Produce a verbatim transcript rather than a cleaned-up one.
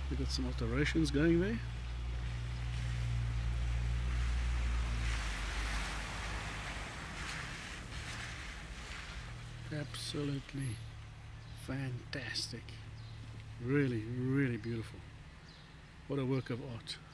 We've got some alterations going there. Absolutely fantastic. Really, really beautiful. What a work of art.